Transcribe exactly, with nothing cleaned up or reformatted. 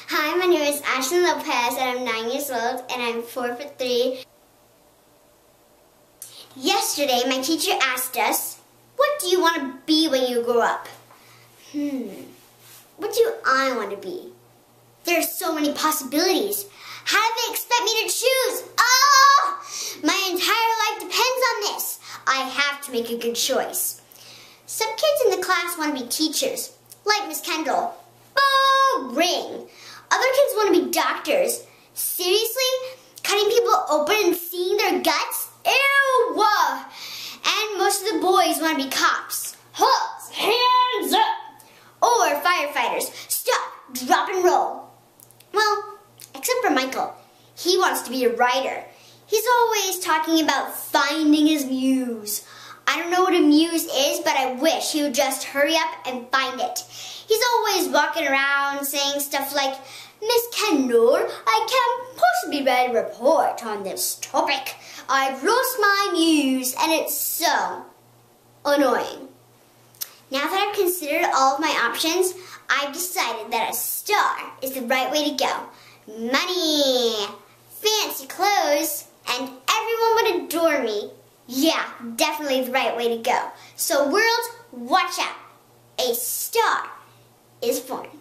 Hi, my name is Ashlyn Lopez and I'm nine years old and I'm four foot three. Yesterday, my teacher asked us, what do you want to be when you grow up? Hmm, what do I want to be? There are so many possibilities. How do they expect me to choose? Oh, my entire life depends on this. I have to make a good choice. Some kids in the class want to be teachers, like Miss Kendall. Boring. Other kids want to be doctors. Seriously? Cutting people open and seeing their guts? Ew! And most of the boys want to be cops. Hooks, hands up! Or firefighters. Stop, drop and roll. Well, except for Michael. He wants to be a writer. He's always talking about finding his muse. I don't know what a muse is, but I wish he would just hurry up and find it. He's always walking around saying stuff like, Miss Kendall, I can't possibly write a report on this topic. I've lost my muse, and it's so annoying. Now that I've considered all of my options, I've decided that a star is the right way to go. Money, fancy clothes, and everyone would adore me. Yeah, definitely the right way to go. So world, watch out. A star is born.